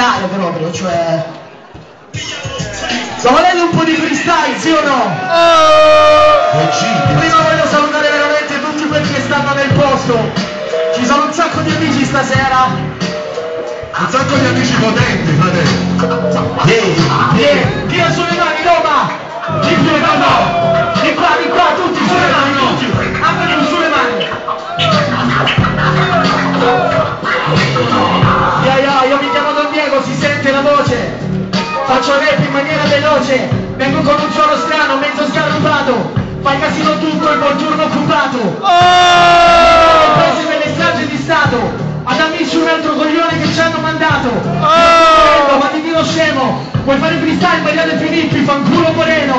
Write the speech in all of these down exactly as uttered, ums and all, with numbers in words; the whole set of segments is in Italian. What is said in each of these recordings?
freestyle proprio, cioè... Sto volendo un po' di freestyle, sì o no? Oh! Prima voglio salutare veramente tutti quelli che stanno nel posto. Ci sono un sacco di amici stasera. Un sacco di amici potenti, fratello. Yeah, yeah. Tira sulle mani, Roma! Di più, no, no! Di qua, di qua, tutti sulle mani, tutti! Anche tu, sulle mani! Yeah, yeah, io mi chiamo Don Diego, si sente la voce! Faccio rap in maniera veloce, vengo con un suono strano, mezzo sgarrupato, fai casino tutto, il buon giorno occupato. Oh! Prese per le strage di Stato, ad amici un altro coglione che ci hanno mandato. Oh! Ma ti dico scemo, vuoi fare freestyle Mariano Filippi, fanculo Moreno.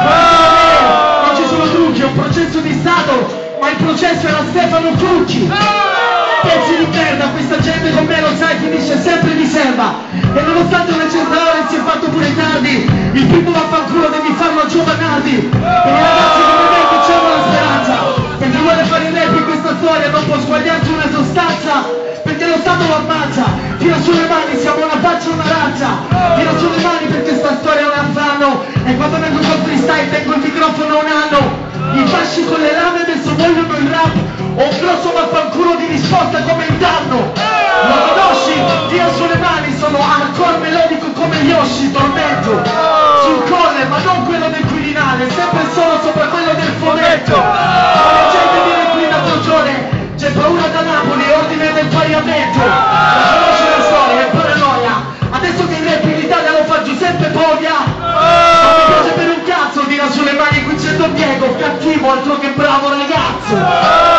Oh! Non ci sono trucchi, è un processo di Stato, ma il processo era Stefano Cucci. Pezzi di merda, questa gente con me lo sai finisce sempre di serva. E nonostante una certa ora si è fatto pure tardi, il primo vaffanculo devi farlo a giovanardi. E i ragazzi come me che c'hanno la speranza, che chi vuole fare il rap in questa storia non può squagliarci una sostanza, perché lo Stato lo ammazza. Tira sulle mani, siamo una faccia e una razza. Tira sulle mani perché sta storia non la fanno. E quando vengo con freestyle tengo il microfono un anno. I fasci con le lame adesso vogliono il rap. Ho un grosso vaffanculo di risposta come il danno. Lo conosci? Tira sulle mani, sono hardcore melodico come Yoshi, tormento. Sul colle, ma non quello del Quirinale, sempre solo sopra quello del fumetto. Ma la gente viene qui da Torgione, c'è paura da Napoli, ordine del pariamento. La conosci la storia, è paranoia. Adesso che il rap in Italia lo fa Giuseppe Povia. Non mi piace per un cazzo, tira sulle mani, qui c'è Don Diego, cattivo, altro che bravo ragazzo.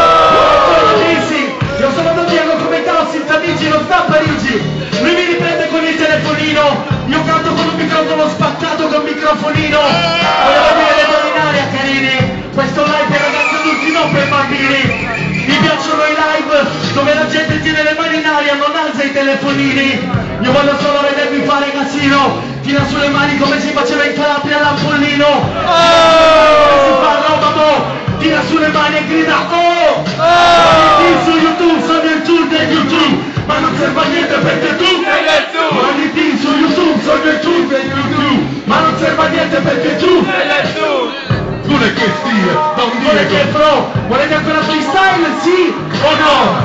Io sono Don Diego come Calossi in Tamigi, non sta a Parigi. Lui mi riprende con il telefonino, io canto con un microfono spaccato con un microfonino. Volevo dire le mani in aria, carini, questo live è ragazzi adulti, non per bambini. Mi piacciono i live dove la gente tiene le mani in aria, non alza i telefonini. Io voglio solo vedervi fare casino, tira sulle mani come si faceva in Calabria all'Ampollino. Come si fa a Roma, mo? Tira sulle mani e grida oh! Oh! Su YouTube sono il tour del YouTube, ma non serve a niente perché tu sei il tu. Guardi su YouTube sono il tour del YouTube, ma non serve a niente perché tu sei il tu. Tu le che stile, Don Diego. Che pro, volete ancora freestyle? Sì o no?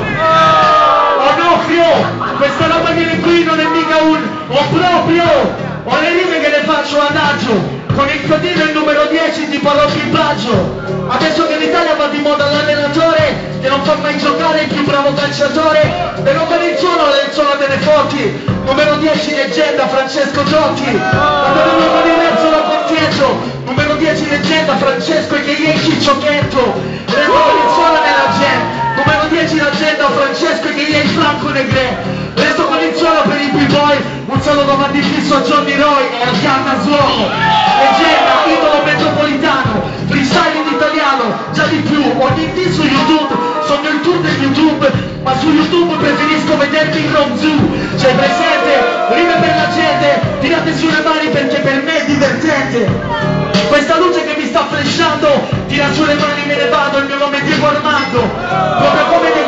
O no, fio? Questa roba viene qui, non è mica un o proprio. Ho le rime che le faccio ad agio. Con il codino il numero dieci ti parlo più baggio. Adesso che l'Italia va di moda l'allenatore che non fa mai giocare il più bravo calciatore. E non per il suono del suono delle foti. Numero dieci leggenda Francesco Giotti. Quando devo fare il verso lo confieso. Numero dieci leggenda Francesco e che io Cicciochetto. Resto con il suono nella gente. Numero dieci leggenda Francesco e che io il Franco Negre. Resto con il suono per i b-boy. Un saluto va di fisso a Johnny Roy e al Cannasuomo. Leggenda, idolo metropolitano, freestyle in italiano, già di più, ogni dì su YouTube, sogno il tour del YouTube, ma su YouTube preferisco vedermi in Rom Zoo. C'è presente, rime per la gente, tirate sulle mani perché per me è divertente. Questa luce che mi sta flashando, tira sulle mani me ne vado, il mio nome è Diego Armando, proprio come